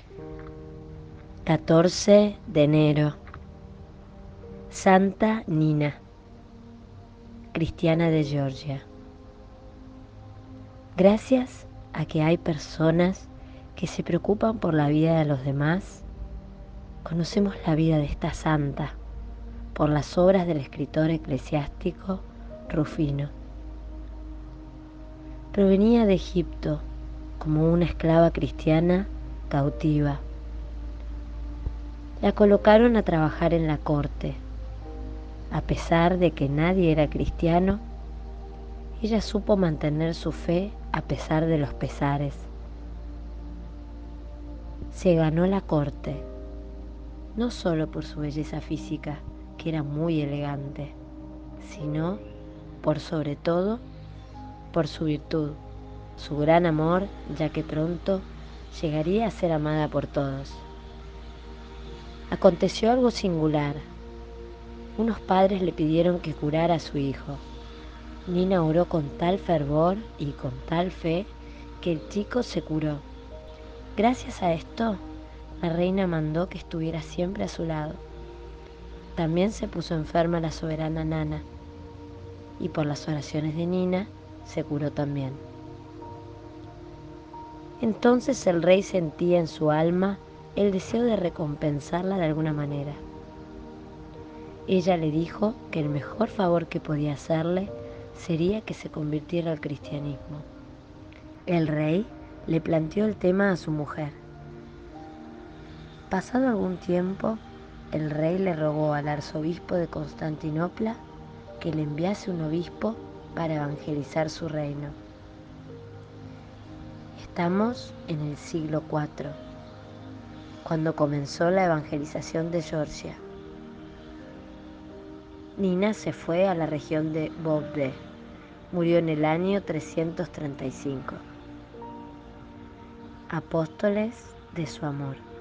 14 de enero. Santa Nina, cristiana de Georgia. Gracias a que hay personas que se preocupan por la vida de los demás, conocemos la vida de esta santa por las obras del escritor eclesiástico Rufino. Provenía de Egipto como una esclava cristiana cautiva. La colocaron a trabajar en la corte. A pesar de que nadie era cristiano, ella supo mantener su fe a pesar de los pesares. Se ganó la corte, no solo por su belleza física, que era muy elegante, sino, por sobre todo, por su virtud, su gran amor, ya que pronto llegaría a ser amada por todos. Aconteció algo singular. Unos padres le pidieron que curara a su hijo. Nina oró con tal fervor y con tal fe que el chico se curó. Gracias a esto, la reina mandó que estuviera siempre a su lado. También se puso enferma la soberana Nana, y por las oraciones de Nina se curó también. Entonces el rey sentía en su alma el deseo de recompensarla de alguna manera. Ella le dijo que el mejor favor que podía hacerle sería que se convirtiera al cristianismo. El rey le planteó el tema a su mujer. Pasado algún tiempo, el rey le rogó al arzobispo de Constantinopla que le enviase un obispo para evangelizar su reino. Estamos en el siglo IV, cuando comenzó la evangelización de Georgia. Nina se fue a la región de Bombay. Murió en el año 335. Apóstoles de su amor.